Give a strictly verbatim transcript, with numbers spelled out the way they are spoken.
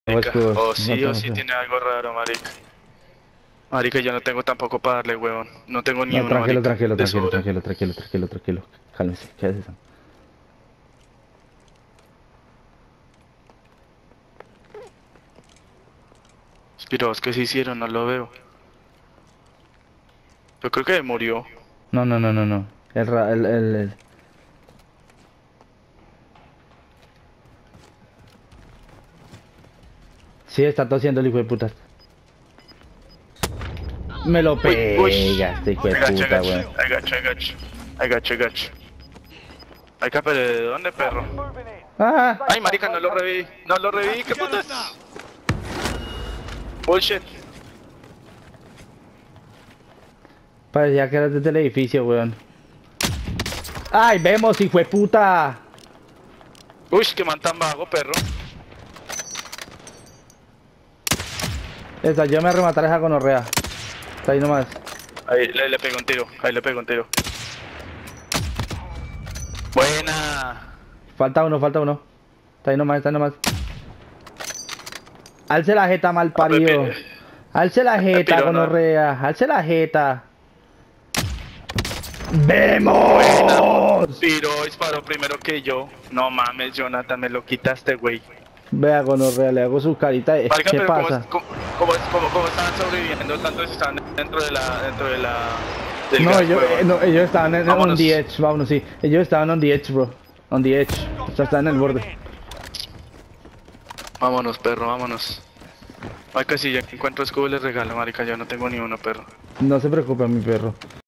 O Marica, escudos. o No sí o tengo sí fe. tiene algo raro, marica. Marica, yo no tengo tampoco para darle, huevón. No tengo ni No, uno, tranquilo, marica. tranquilo, De tranquilo, sobra. tranquilo, tranquilo, tranquilo, tranquilo. Cálmese, ¿qué es eso? Pero es que se hicieron, no lo veo. Yo creo que murió. No, no, no, no, no. El, ra- el, el, el- Sí, está tosiendo el hijo de puta. Me lo Uy, uy. pega este hijo de I got you, I puta, got you. weón. I got you, I got you. I got you, I got you. Ay, pero ¿de dónde, perro? ¡Ah! Ay, marica, no lo reví. No lo reví, ¿qué putas? Bullshit. Parecía que era desde el edificio, weón. ¡Ay, vemos, hijo de puta! Uy, qué man tan vago, perro. Esa, yo me remataré esa gonorrea. Está ahí nomás. Ahí le, le pego un tiro, ahí le pego un tiro. Buena. Falta uno, falta uno. Está ahí nomás, está ahí nomás. Alce la jeta, mal Ah, Pepe. parido. Alce la jeta, Pirona. gonorrea. Alce la jeta. Buena. ¡Vemos! Piro disparó primero que yo. No mames, Jonathan, me lo quitaste, güey. Vea, gonorrea, le hago su carita. de- Marica, ¿Qué pero ¿cómo, pasa? cómo, cómo, cómo, cómo estaban sobreviviendo tanto si estaban dentro de la, dentro de la, del No, gas, ellos, eh, huevón? no, ellos estaban en, on Vámonos. the edge, vámonos, sí. Ellos estaban on the edge, bro. On the edge. O sea, estaban en el borde. Vámonos, perro, vámonos. Marica, si ya encuentro escudo les regalo, marica, yo no tengo ni uno, perro. No se preocupe, mi perro.